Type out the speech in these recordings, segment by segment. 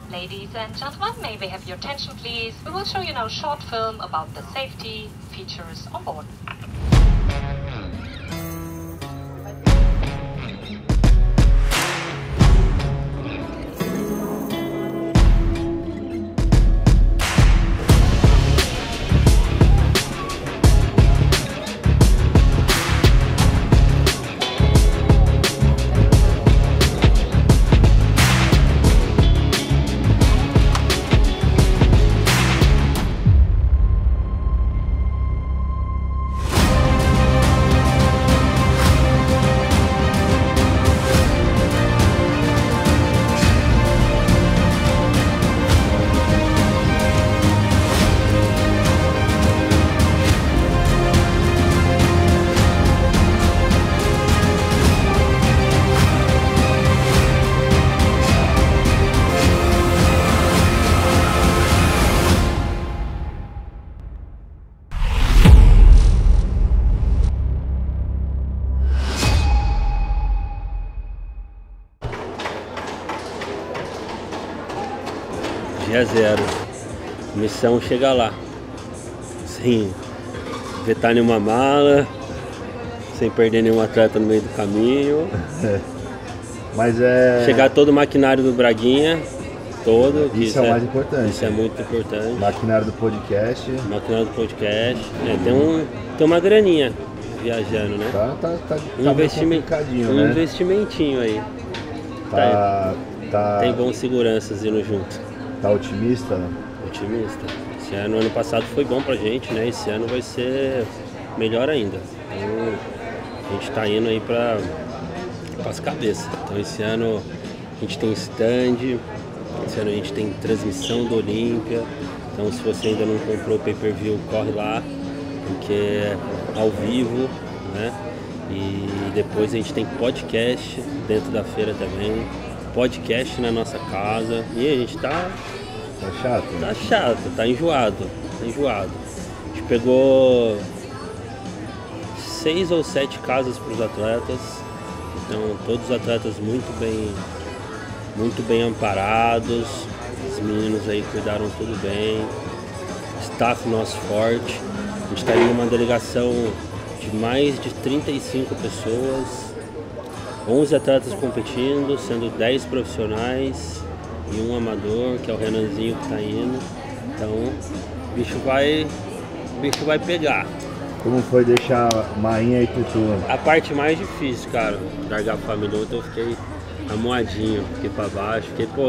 Ladies and gentlemen, may we have your attention please? We will show you now a short film about the safety features on board. Dia zero. Missão chegar lá. Sem vetar nenhuma mala, sem perder nenhum atleta no meio do caminho. Mas é... Chegar todo o maquinário do Braguinha, todo. Isso é o mais importante. Isso é muito importante. Maquinário do podcast. Maquinário do podcast. Tem uma graninha viajando, né? Tá Um investimentinho aí. Tem bons seguranças indo junto. Tá otimista, né? Otimista. Ano passado foi bom pra gente, né? Esse ano vai ser melhor ainda. Então, a gente tá indo aí para as cabeças. Então esse ano a gente tem stand, esse ano a gente tem transmissão do Olímpia. Então se você ainda não comprou o pay-per-view, corre lá, porque é ao vivo, né? E depois a gente tem podcast dentro da feira também, podcast na nossa casa. E a gente tá chato? Tá chato, tá enjoado. A gente pegou 6 ou 7 casas para os atletas. Então todos os atletas muito bem amparados. Os meninos aí cuidaram tudo bem. Staff nosso forte. A gente está em uma delegação de mais de 35 pessoas. 11 atletas competindo, sendo 10 profissionais e um amador, que é o Renanzinho que está indo. Então o bicho vai pegar. Como foi deixar Mainha e Tutu? A parte mais difícil, cara, largar a família outra, eu fiquei amuadinho, fiquei pra baixo,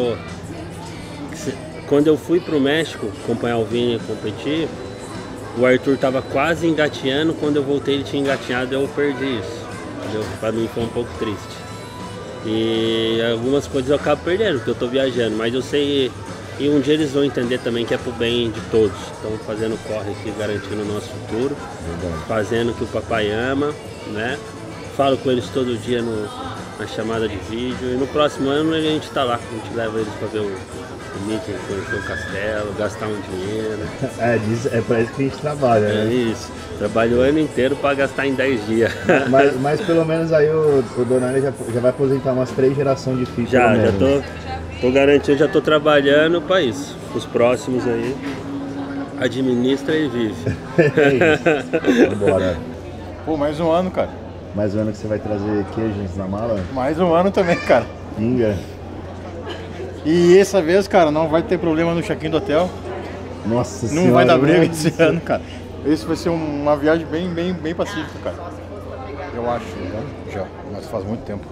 quando eu fui pro México acompanhar o Vini competir, o Arthur tava quase engateando, quando eu voltei ele tinha engateado e eu perdi isso, entendeu? Pra mim foi um pouco triste. E algumas coisas eu acabo perdendo, porque eu tô viajando, mas eu sei, e um dia eles vão entender também que é pro bem de todos. Estão fazendo corre aqui, garantindo o nosso futuro, fazendo o que o papai ama, né? Falo com eles todo dia na chamada de vídeo, e no próximo ano a gente tá lá, a gente leva eles pra ver o Mickey, conhecer o castelo, gastar um dinheiro. É pra isso que a gente trabalha, né? É isso, trabalha o ano inteiro pra gastar em 10 dias. Mas pelo menos aí o Donani já vai aposentar umas 3 gerações de filhos. Já tô garantido, já tô trabalhando pra isso. Os próximos aí, administra e vive. É isso. Bora. Pô, mais um ano, cara. Mais um ano que você vai trazer queijos na mala? Mais um ano também, cara. Pinga. E essa vez, cara, não vai ter problema no check-in do hotel. Nossa Senhora. Não vai dar briga esse ano, cara. Esse vai ser uma viagem bem pacífica, cara. Eu acho, né? Já, mas faz muito tempo.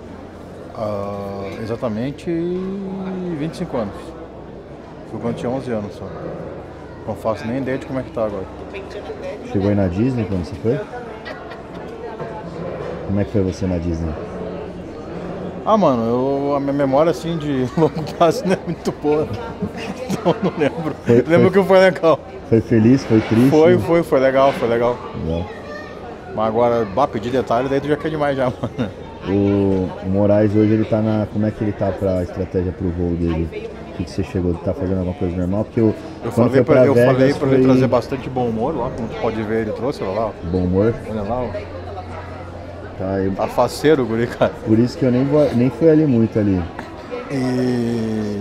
Exatamente 25 anos. Foi quando tinha 11 anos só. Não faço nem ideia de como é que tá agora. Chegou aí na Disney quando você foi? Como é que foi você na Disney? Mano, a minha memória assim de longo prazo não é muito boa. Então não lembro. Lembro que foi legal. Foi feliz? Foi triste? Foi legal. Mas agora, pedir detalhe, daí tu já quer demais já, mano. O Moraes hoje ele tá na... Como é que ele tá pra estratégia pro voo dele? O que você chegou? Tá fazendo alguma coisa normal? Porque eu falei pra ele trazer bastante bom humor lá, como tu pode ver, ele trouxe lá. Bom humor? Olha lá, ó. Tá faceiro o guri, cara. Por isso que eu nem fui ali muito ali. E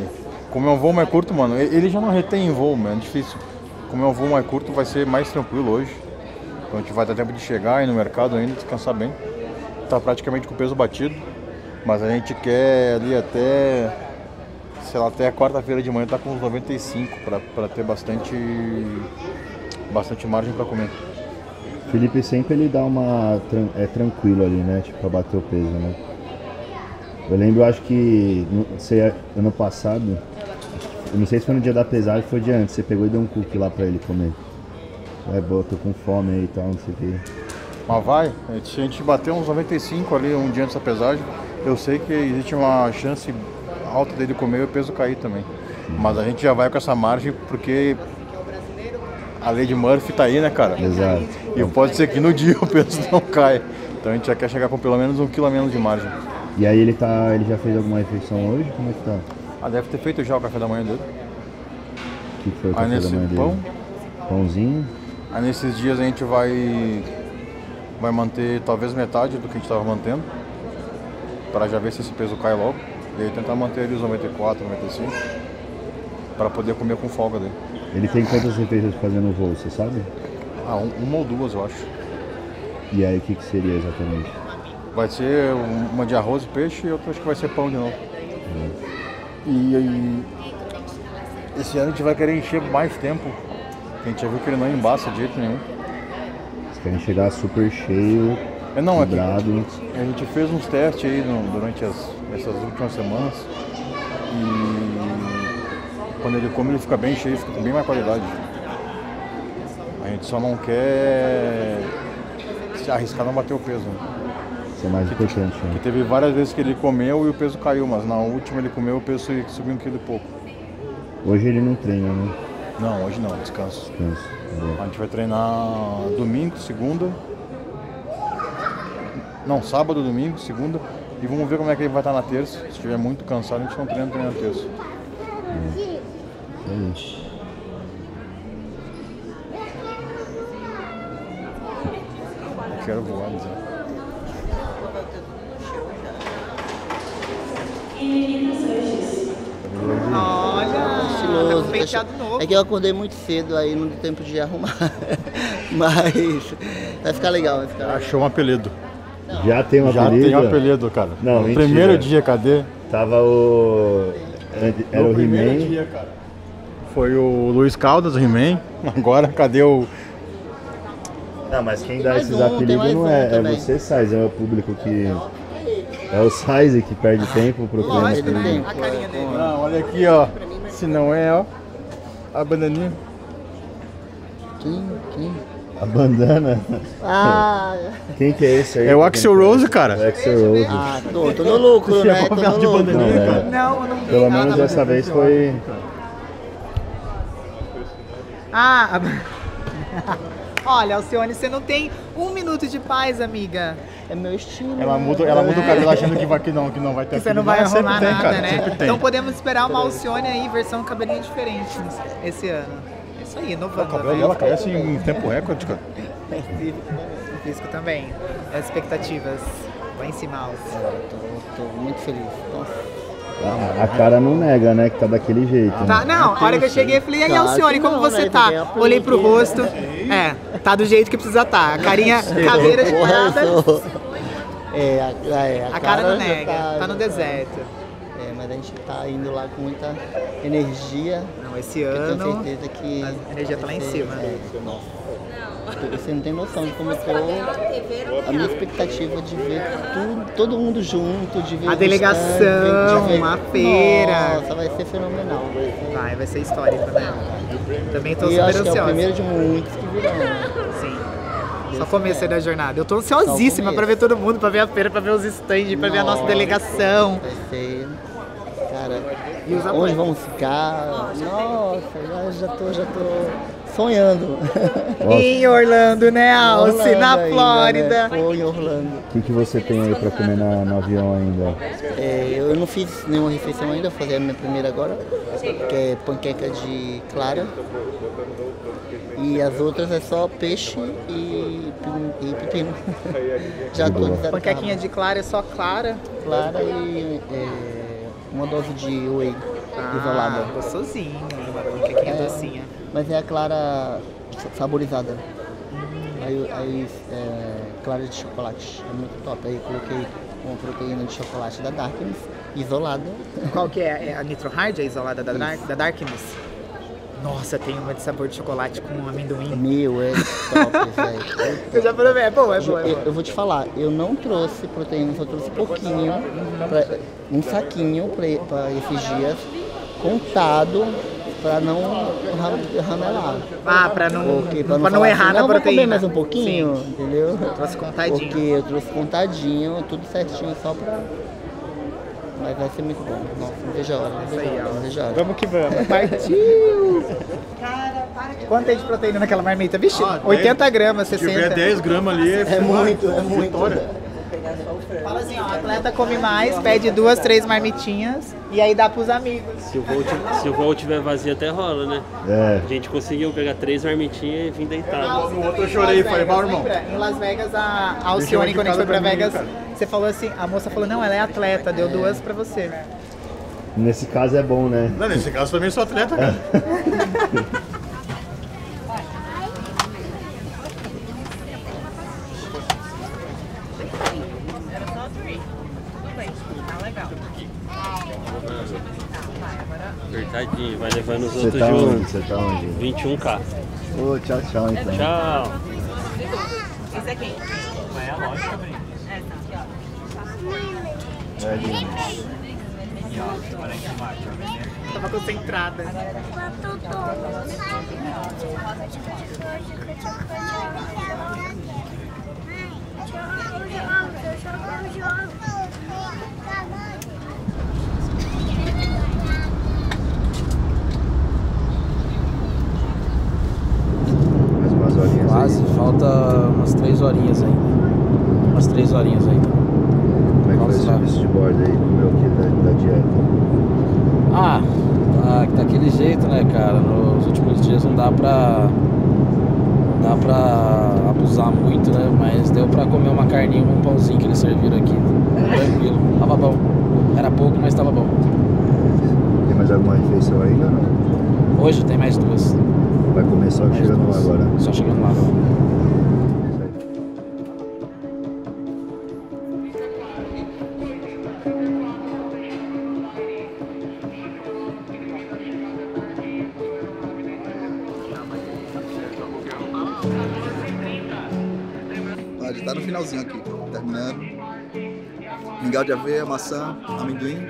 Como é um voo mais curto, mano, ele já não retém em voo, mano, é difícil. Como é um voo mais curto, vai ser mais tranquilo hoje. Então a gente vai dar tempo de chegar, ir no mercado ainda, descansar bem. Tá praticamente com o peso batido, mas a gente quer ali até, sei lá, até a quarta-feira de manhã tá com uns 95 para ter bastante margem para comer. Felipe sempre ele dá uma tranquilo ali, né? Tipo, pra bater o peso, né? Eu lembro, acho que ano passado, eu não sei se foi no dia da pesagem ou foi o dia antes, você pegou e deu um cookie lá pra ele comer. Boa, tô com fome aí e tal, não sei o que. Mas vai, se a gente bater uns 95 ali um dia antes da pesagem, eu sei que existe uma chance alta dele comer e o peso cair também. Mas a gente já vai com essa margem porque a lei de Murphy tá aí, né, cara? Exato. E pode ser que no dia o peso não caia. Então a gente já quer chegar com pelo menos 1 quilo a menos de margem. E aí ele já fez alguma refeição hoje? Como é que tá? Deve ter feito já o café da manhã dele. O que foi o café da manhã dele? Pão. Pãozinho. Aí nesses dias a gente vai manter talvez metade do que a gente estava mantendo, para já ver se esse peso cai logo. E aí tentar manter ele os 94, 95, para poder comer com folga dele. Ele tem quantas refeições fazendo no voo, você sabe? Uma ou duas, eu acho. E aí o que seria exatamente? Vai ser uma de arroz e peixe e outra acho que vai ser pão de novo. E aí, esse ano a gente vai querer encher mais tempo. A gente já viu que ele não embaça de jeito nenhum. Vocês querem chegar super cheio, vibrado. A gente fez uns testes aí durante essas últimas semanas. E quando ele come ele fica bem cheio, fica com bem mais qualidade. A gente só não quer se arriscar não bater o peso. Isso é mais importante, né? Porque teve várias vezes que ele comeu e o peso caiu, mas na última ele comeu e o peso subiu 1,5 kg. Hoje ele não treina, né? Não, hoje não, descanso. Descanso. A gente vai treinar domingo, segunda. Não, sábado, domingo, segunda. E vamos ver como é que ele vai estar na terça. Se estiver muito cansado, a gente não treina na terça. É isso. Quero voar, dizer. Olha, estiloso. tá com penteado novo. É que eu acordei muito cedo, aí não deu tempo de arrumar. Mas vai ficar legal, vai ficar legal. Achou um apelido. Já tem um apelido? Já tem um apelido, cara. Não, no mentira. primeiro dia, cadê? Tava o... Era No o primeiro He-Man. dia, cara. Foi o Luiz Caldas, o He-Man. Agora, cadê o... Não, mas quem dá mais esses um, tem apelidos mais não um é também. você, Sais, é o público que... É o Sais que perde tempo procurando Lógico, né? apelido. A carinha dele. Não, olha aqui, ó. Se não é, ó. A bananinha. Quem? A bandana. Ah, Quem que é esse aí? É o Axl Rose, cara. É o Axl Rose. tô no lucro, né? Tô no lucro. Não, é. Não, eu não vi. Pelo menos dessa vez foi... Ah, olha, Alcione, você não tem 1 minuto de paz, amiga. É meu estilo. Ela muda o cabelo achando que não vai ter Que você não apelido. vai Mas sempre arrumar tem, nada, cara, né? sempre tem. Então podemos esperar uma Alcione aí, versão cabelinho diferente esse ano. É isso aí, O inovando. cabelo dela cresce em tempo recorde, cara. Físico também. As expectativas lá em cima, Alce. Tô muito feliz. Nossa. A cara não nega, né? Que tá daquele jeito. Tá, Né? não, a hora que eu cheguei, eu falei, e aí, Claro Alcione, que como não, você né? tá? Tem a Olhei pro peruquinha. rosto. Tá do jeito que precisa tá. A carinha, caveira de nada. A cara não já nega, tá no já deserto. mas a gente tá indo lá com muita energia. Não, esse Eu tenho ano certeza que a energia tá lá em vai ser- cima. nossa. Você não tem noção de como eu tô. A minha expectativa de ver todo mundo junto, de ver A o delegação, stand, de ver- a feira. Nossa, vai ser fenomenal. Vai ser histórico, né? Também tô E eu super acho que é o ansiosa. primeiro de muitos que virão. Né? Sim. Só comecei da jornada. Eu tô ansiosíssima começo. pra ver todo mundo, pra ver a feira, pra ver os stands, pra ver a nossa delegação. Vai ser. Cara, E os onde apoios? vamos ficar? Nossa, já tô sonhando. Em Orlando, né, Alce? Orlando Na ainda, Flórida. né? Foi em Orlando. O que você tem aí pra comer no avião ainda? Eu não fiz nenhuma refeição ainda, vou fazer a minha primeira agora, que é panqueca de clara. E as outras é só peixe e pepino. Já tô desadaptado. Panquequinha de clara é só clara. Clara e uma dose de whey. isolada. Gostosinho, panquequinha docinha. Mas é a clara saborizada. Aí clara de chocolate, é muito top. Aí eu coloquei uma proteína de chocolate da Darkness, isolada. Qual que é? É a Nitro Hard, a isolada da Darkness? Nossa, tem uma de sabor de chocolate com amendoim. Meu, é top, velho. Eu já provei, é boa, é boa. Eu vou te falar, eu não trouxe proteína, só trouxe pouquinho, um saquinho pra esses dias, contado, pra não ramelar. Ah, pra não falar errar assim, na não, proteína. vou comer mais um pouquinho, entendeu? Trouxe contadinho. Porque eu trouxe contadinho, tudo certinho, só pra... Mas vai ser muito bom. Nossa, não vejo a hora, não vejo a hora. Vamos que vamos. Partiu! Quanto tem de proteína naquela marmita? Vixe, 80 gramas, 60. Se tiver 10 gramas ali, É muito. Fala assim, ó, o atleta come mais, pede 2, 3 marmitinhas e aí dá pros amigos. Se o voo tiver vazio até rola, né? É. A gente conseguiu pegar 3 marmitinhas e vir deitado. No outro eu chorei e falei, mal, irmão. Lembra? Em Las Vegas, a Alcione, quando a gente foi pra Vegas, você falou assim, a moça falou, não, ela é atleta, deu 2 pra você. Nesse caso é bom, né? Não, nesse caso também sou atleta, cara. Apertadinho, vai levando os Você outros tá onde? juntos. Você tá onde? 21K. Ô, tchau, tchau, então. Tchau. Tava concentrada. Mais umas horinhas Quase, aí. falta umas 3 horinhas ainda. Umas 3 horinhas ainda. Como é que foi esse serviço de bordo aí? Comeu o que da dieta? Ah, daquele jeito, né, cara? Nos últimos dias não dá pra abusar muito, né? Mas deu pra comer uma carninha, um pãozinho que eles serviram aqui. Tranquilo, tava bom. Era pouco, mas tava bom. Tem mais alguma refeição ainda ou não? Hoje tem mais 2. Vai comer só Mais chegando lá 2. agora. Só chegando lá. Isso aí. A gente tá no finalzinho aqui, terminando. Mingau de aveia, maçã, amendoim.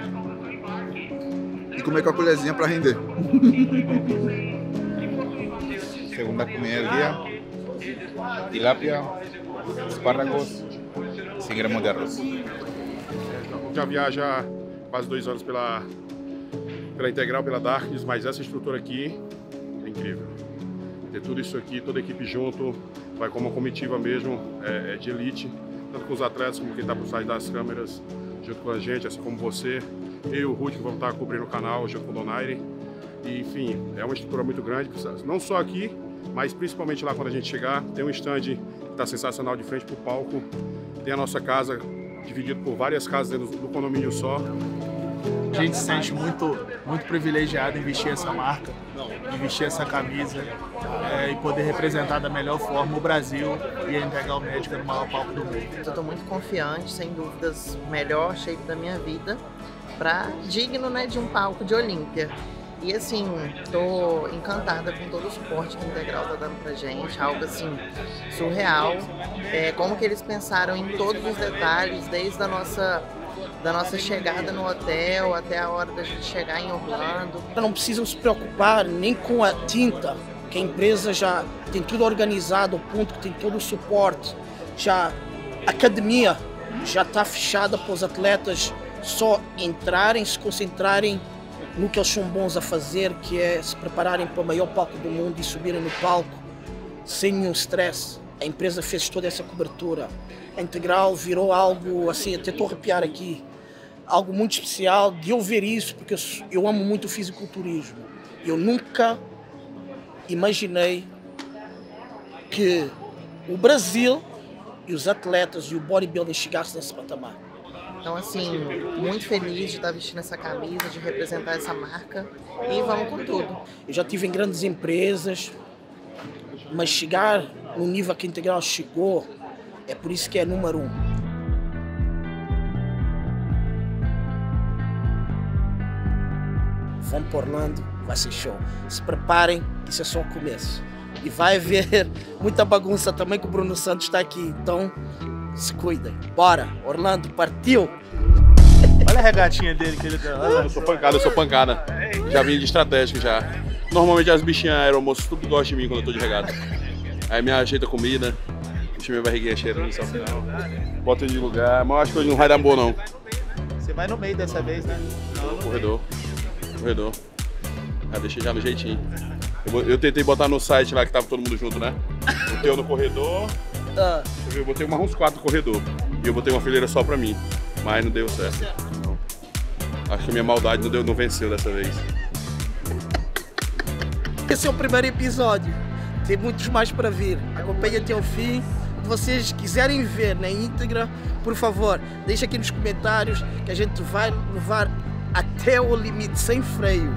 E comer com a colherzinha pra render. Segunda comida del día, tilapia, espárragos, 100 gramos de arroz. Já viaja quase 2 anos pela Integral, pela Darkness, mas essa estrutura aqui é incrível. Ter tudo isso aqui, toda a equipe junto, vai como uma comitiva mesmo, de elite, tanto com os atletas como quem está por trás das câmeras, junto com a gente, assim como você, eu e o Ruth, que vamos estar cobrindo o canal, junto com o Donaire. E, enfim, é uma estrutura muito grande, não só aqui, mas principalmente lá quando a gente chegar. Tem um stand que está sensacional de frente para o palco, tem a nossa casa dividida por várias casas dentro do condomínio só. A gente se sente muito privilegiado em vestir essa marca, em vestir essa camisa e poder representar da melhor forma o Brasil e a Integral Médica no maior palco do mundo. Estou muito confiante, sem dúvidas, melhor shape da minha vida, digno, né, de um palco de Olímpia. E assim, estou encantada com todo o suporte que a Integral está dando pra gente, algo assim surreal. Como que eles pensaram em todos os detalhes, desde a nossa chegada no hotel até a hora da gente chegar em Orlando. Não precisam se preocupar nem com a tinta, que a empresa já tem tudo organizado, ao ponto que tem todo o suporte. Já a academia já está fechada para os atletas só entrarem, se concentrarem no que eles são bons a fazer, que é se prepararem para o maior palco do mundo e subirem no palco sem nenhum stress. A empresa fez toda essa cobertura. A Integral virou algo assim, até estou a arrepiar aqui, algo muito especial de eu ver isso, porque eu amo muito o fisiculturismo. Eu nunca imaginei que o Brasil e os atletas e o bodybuilding chegassem nesse patamar. Então, assim, muito feliz de estar vestindo essa camisa, de representar essa marca e vamos com tudo. Eu já tive em grandes empresas, mas chegar no nível que a Integral chegou, é por isso que é número 1. Vamos para Orlando, vai ser show. Se preparem, isso é só o começo. E vai haver muita bagunça também que o Bruno Santos está aqui, então se cuidem. Bora, Orlando, partiu! Olha a regatinha dele que ele deu. Eu sou pancada. Já vim de estratégico já. Normalmente as bichinhas aeromoças tudo gostam de mim quando eu tô de regata. Aí me ajeita a comida, deixa minha barriguinha cheirando só no final. Bota ele de lugar, mas eu acho que hoje não vai dar bom não. Você vai no meio dessa vez, né? Corredor. Ah, deixei já no jeitinho. Eu tentei botar no site lá que tava todo mundo junto, né? Botei eu no corredor. Eu botei uns 4 no corredor. E eu botei uma fileira só pra mim. Mas não deu certo. Não. Acho que a minha maldade não venceu dessa vez. Esse é o primeiro episódio. Tem muitos mais para vir. Acompanhe até o fim. Se vocês quiserem ver na íntegra, por favor, deixa aqui nos comentários que a gente vai levar até o limite, sem freio.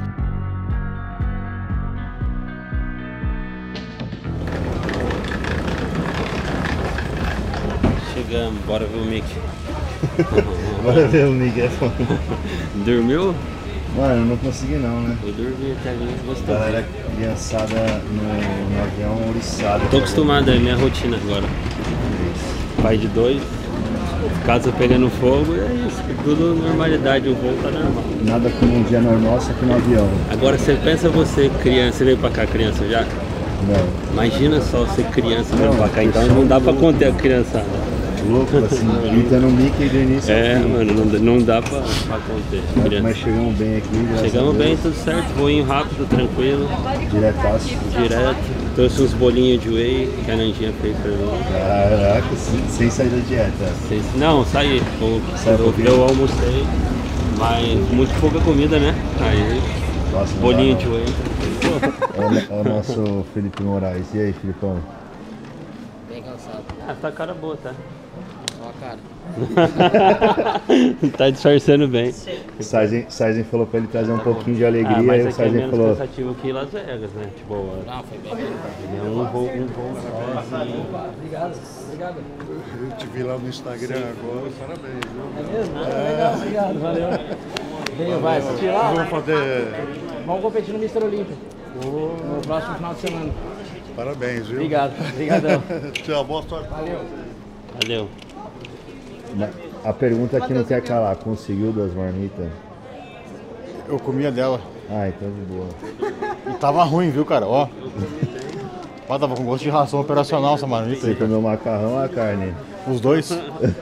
Chegamos, bora ver o Mickey. Bora ver o Mickey, é foda. Dormiu? Mano, eu não consegui não, né? Eu dormi até ali, gostou. Galera criançada no avião ouriçada. Tô acostumado, é minha rotina agora. Pai de 2, casa pegando fogo, e é isso, tudo normalidade, o voo tá normal. Nada como um dia normal, só que no avião. Agora você pensa você criança, você veio pra cá criança já? Não. Imagina só você criança veio pra cá, então não dá pra conter a criançada. Louco, assim, gritando o Mickey do início ao fim. Mano, não dá pra conter. Mas chegamos bem aqui, chegamos bem, tudo certo, voinho rápido, tranquilo. Diretaço. Direto. Trouxe uns bolinhos de whey que a Nandinha fez pra mim. Caraca, sem sair da dieta. Não, saí. Eu almocei, mas muito pouca comida, né? Aí, nossa, bolinho de whey. É o nosso Felipe Moraes. E aí, Filipão? Bem cansado. Ah, tá cara boa, tá? Só a cara. Tá disfarçando bem. Saisen falou pra ele trazer um pouquinho de alegria, mas e o Saisen falou... menos cansativo que Las Vegas, né? Tipo, não, foi bem. É um voo só, assim. Obrigado. Eu te vi lá no Instagram agora, parabéns, viu? É mesmo? Legal, obrigado, valeu. Vai assistir lá? Vamos competir no Mr. Olímpia no próximo final de semana. Parabéns, viu? Obrigadão. Tchau, boa sorte. Valeu. A pergunta que não quer calar, conseguiu 2 marmitas? Eu comia dela. Ah, então de boa. E tava ruim, viu, cara? Ó. Tava com gosto de ração operacional essa marmita. Você comeu macarrão ou a carne? Os dois.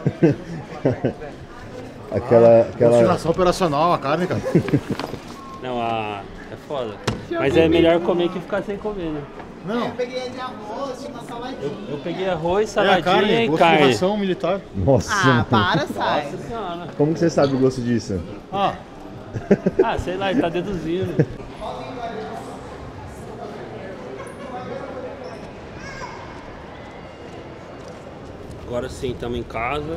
Aquela... Gosto de ração operacional, a carne, cara. Não, é foda. Mas é melhor comer que ficar sem comer, né? Não. Eu peguei de arroz, tinha uma saladinha. Eu peguei arroz, saladinha carne, e gosto carne. de ração militar. Nossa, Ah, para, sai. Nossa senhora. Como que você sabe o gosto disso? Sei lá, ele tá deduzindo. Agora sim, estamos em casa.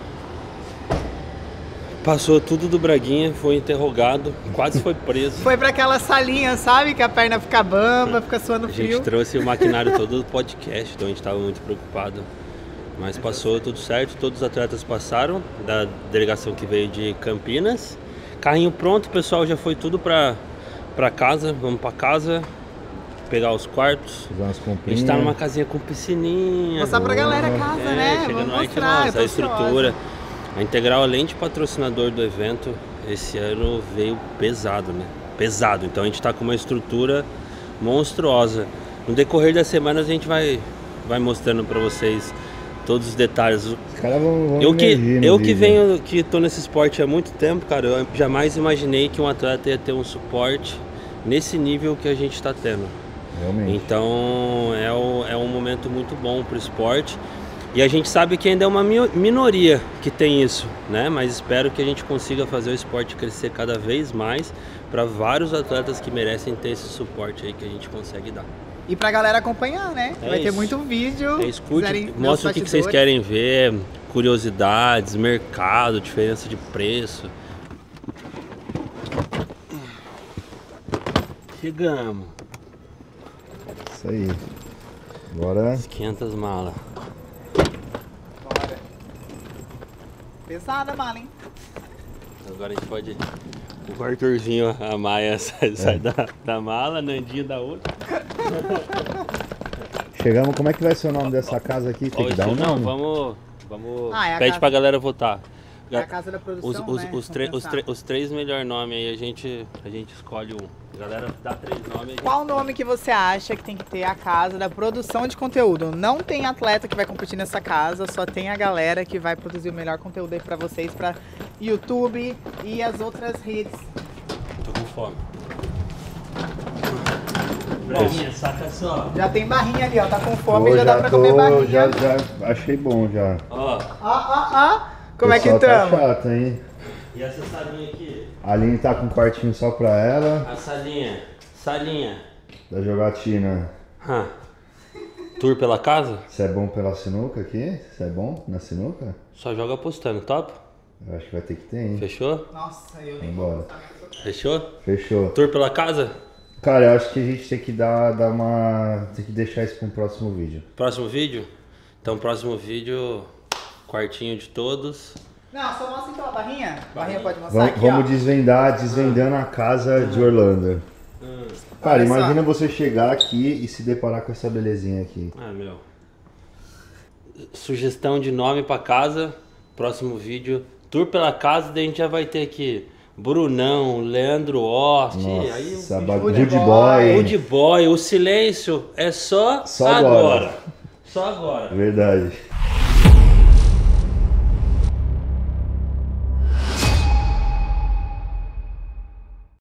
Passou tudo do Braguinha, foi interrogado, quase foi preso. Foi pra aquela salinha, sabe? Que a perna fica bamba, fica suando A frio. gente trouxe o maquinário todo do podcast, então a gente estava muito preocupado. Mas passou tudo certo, todos os atletas passaram, da delegação que veio de Campinas. Carrinho pronto, o pessoal já foi tudo pra casa, vamos pra casa, pegar os quartos. A gente tá numa casinha com piscininha. Mostrar pra galera a casa, né? Chegando Vamos lá, a gente mostrar, mostra a estrutura. A Integral, além de patrocinador do evento, esse ano veio pesado, né? Pesado, então a gente tá com uma estrutura monstruosa. No decorrer das semanas a gente vai mostrando pra vocês todos os detalhes. Os caras vão eu que tô nesse esporte há muito tempo, cara, eu jamais imaginei que um atleta ia ter um suporte nesse nível que a gente está tendo. Realmente. Então é um momento muito bom pro esporte. E a gente sabe que ainda é uma minoria que tem isso, né? Mas espero que a gente consiga fazer o esporte crescer cada vez mais para vários atletas que merecem ter esse suporte aí que a gente consegue dar. E pra galera acompanhar, né? Vai ter isso. muito vídeo. Escute, mostra o que vocês querem ver, curiosidades, mercado, diferença de preço. Chegamos. Isso aí. Agora... 500 malas. Bora. Pesada a mala, hein? Agora a gente pode... O Arthurzinho, a Maia sai da mala, Nandinho da outra. Chegamos, como é que vai ser o nome dessa casa aqui? Tem que dar um nome? Vamos é pede casa... pra galera votar. É a casa da produção, Os três melhores nomes aí, a gente escolhe um. A galera dá 3 nomes. Qual nome que você acha que tem que ter a casa da produção de conteúdo? Não tem atleta que vai competir nessa casa, só tem a galera que vai produzir o melhor conteúdo aí pra vocês, pra YouTube e as outras redes. Tô com fome. Barrinha, saca só. Já tem barrinha ali, ó. Tá com fome e já dá pra comer barrinha. Já achei bom já. Ó. Como é que tá estamos? chato, hein? E essa salinha aqui? A Aline tá com um quartinho só pra ela. A salinha. Da jogatina. Tour pela casa? Você é bom pela sinuca aqui? Você é bom na sinuca? Só joga apostando, top? Eu acho que vai ter que ter, hein? Fechou? Nossa, eu nem Vambora. Fechou? Fechou. Tour pela casa? Cara, eu acho que a gente tem que tem que deixar isso para um próximo vídeo. Próximo vídeo? Então, próximo vídeo, quartinho de todos. Não, só mostra então a barrinha. Barrinha pode mostrar aqui, vamos ó. desvendando a casa de Orlando. Cara, imagina você chegar aqui e se deparar com essa belezinha aqui. Meu. Sugestão de nome pra casa, próximo vídeo. Tour pela casa, daí a gente já vai ter aqui Brunão, Leandro Ost, Wood Boy, o silêncio é só agora. Só agora. Verdade.